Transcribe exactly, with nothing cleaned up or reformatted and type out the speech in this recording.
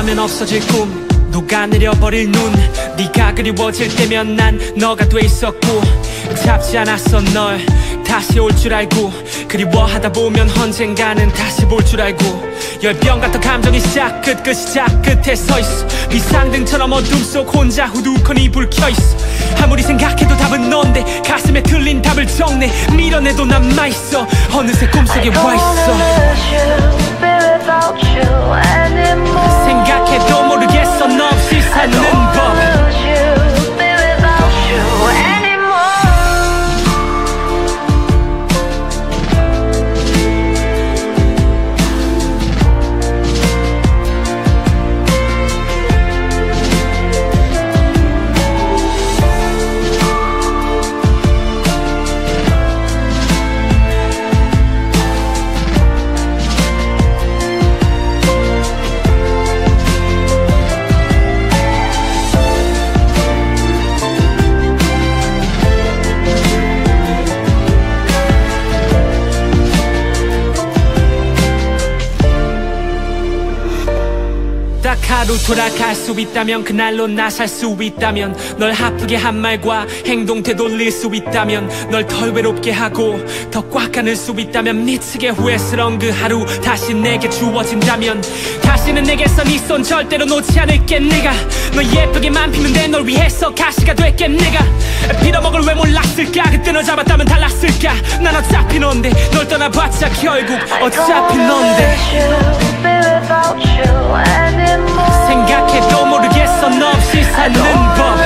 하면 없어질 꿈, 녹아내려버릴 눈. 네가 그리워질 때면 난 너가 돼 있었고, 잡지 않았어 널 다시 올 줄 알고. 그리워하다 보면 언젠가는 다시 볼 줄 알고. 열병 같은 감정이 시작 끝 그 시작 끝에 서있어. 비상등처럼 어둠 속 혼자 후두커니 불 켜있어. 아무리 생각해도 답은 넌데 가슴에 틀린 답을 적네. 밀어내도 남아있어. 어느새 꿈속에 와있어. 생각해도 모르겠어 너 없이 사는 법. 딱 하루 돌아갈 수 있다면, 그날로 나 살 수 있다면, 널 아프게 한 말과 행동 되돌릴 수 있다면, 널 덜 외롭게 하고 더 꽉 안을 수 있다면, 미치게 후회스러운 그 하루 다시 내게 주어진다면, 다시는 내게서 네 손 절대로 놓지 않을게. 내가 너 예쁘게만 피는데 널 위해서 가시가 될게. 내가 빌어먹을 왜 몰랐을까. 그때 널 잡았다면 달랐을까. 난 어차피 넌데 널 떠나봤자 결국 어차피 넌데. 생각해도 모르겠어 너 없이 사는 법.